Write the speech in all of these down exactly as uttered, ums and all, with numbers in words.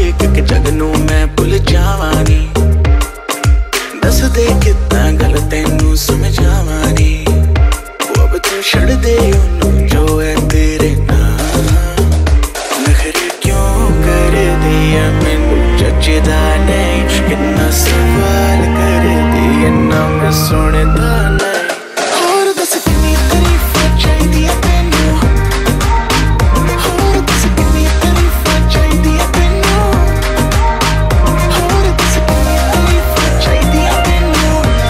देख के जग नू मैं भुल जावानी दस दे कितना गल तेनू समझावानी अब तू छड़ दे उन्नू जो है तेरे नाल नखरे क्यों कर दिया मैनू जचदा नहीं कितना सवाल कर दिया ना मैं सुनदा नहीं और दस कितनी तारीफां चाहिदियां तैनू और दस कितनी तारीफां चाहिदियां तैनू और दस कितनी तारीफां चाहिदियां तैनू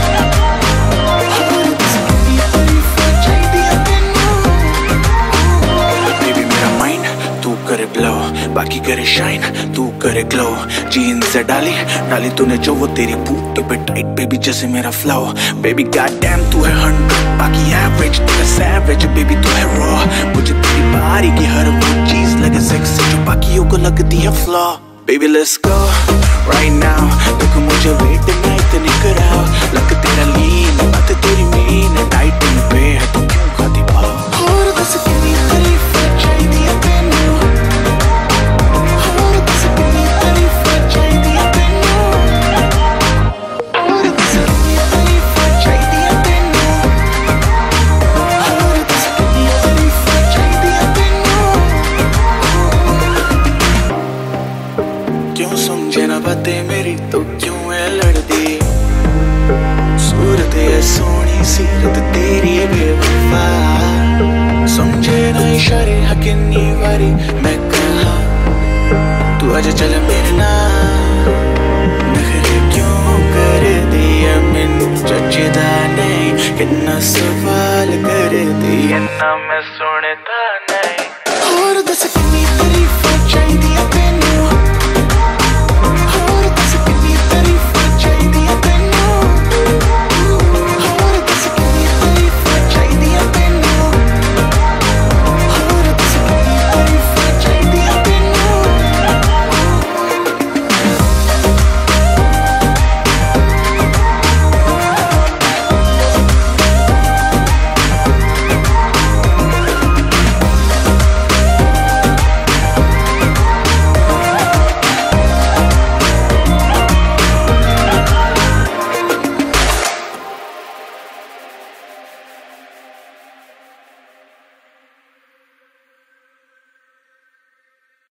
और दस कितनी तारीफां चाहिदियां तैनू बेबी मेरा माइंड तू करे ब्लो बाकी करे शाइन तू करे ग्लो जीन्स से डाली डाली तूने जो वो तेरी बूट पे टाइट बेबी जैसे मेरा फ्लो बेबी गॉडडैम तू है हंड्रेड बाकी एवरेज तू है सैवेज बेबी तू है रॉ मुझे तेरी बारी की हर वो चीज लगे सेक्सी जो बाकियों को लगती है flaw baby let's go right now देखो मुझे वेट नाइट नहीं कराओ लग तेरा लीन बात तेरी मीन टाइट पे है तू क्यों खाती पाओ और दस कितनी तारीफां चाहिदियां तैनू और दस कितनी तारीफां चाहिदियां तैनू और दस कितनी तारीफां चाहिदियां तैनू और दस कितनी तारीफां चाहिदियां तैनू क्यों समझे ना बातें मेरी तो क्यों है लड़दी सूरत है सोनी सीरत तेरी बेवफा समझे ना इशारे हकिन्नी वारी मैं कहा तू आजा चल मेरे